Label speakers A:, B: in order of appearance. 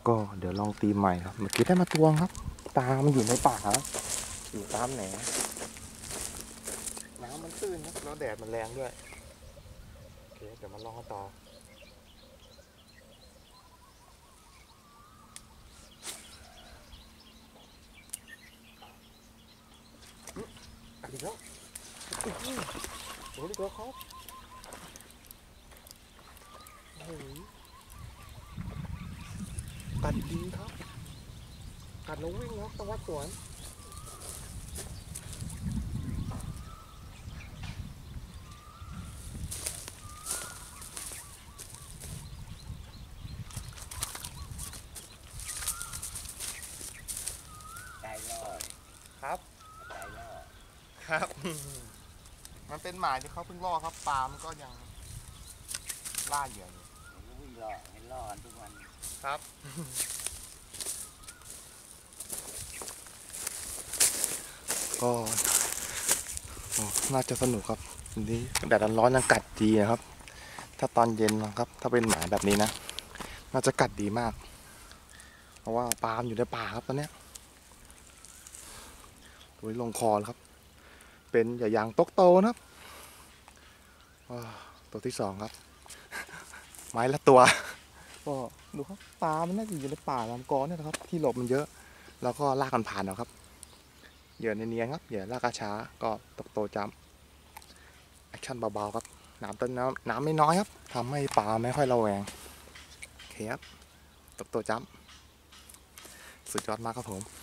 A: ก็เดี๋ยวลองตีใหม่ครับเมื่อกี้ได้มาตัวครับตามันอยู่ในป่าครับอยู่ตามแหนน้ำมันตื้นครับแล้วแดดมันแรงด้วยโอเคเดี๋ยวมาลองกันต่ออันนี้แล้วโอ้โหดีกว่าครับโอ้โหกัดดีครับกัดแล้ววิ่งครับตะวัดสวน
B: ได้รอด
A: ครับ
B: ได้รอด
A: ครับ มันเป็นหมายที่เขาเพิ่งล่อครับปลามันก็ยังล่าเหยื่ออยู่
B: ผมก็วิ่งรอดเห็นรอดทุกวัน
A: ครับ ก็น่าจะสนุกครับวันนี้แดดร้อนยังกัดดีนะครับ ถ้าตอนเย็นนะครับ ถ้าเป็นหมายแบบนี้นะ น่าจะกัดดีมาก เพราะว่าปลาอยู่ในป่าครับตอนเนี้ยตัวนี้ลงคอครับ เป็นอย่ายางตกโตนะครับตัวที่สองครับ ไม้ละตัว ก็ดูครับปลามันน่าจะอยู่ในป่าลำกอเนี่ยนะครับ ที่หลบมันเยอะ แล้วก็ลากกันผ่านนะครับเหยื่อเนียนๆครับเหยื่อลากกระช้าก็ตกโตจำแอคชั่นเบาๆครับน้ำไม่น้อยครับทำให้ปลาไม่ค่อยระแวงโอเคครับตกโตจำสุดยอดมากครับผม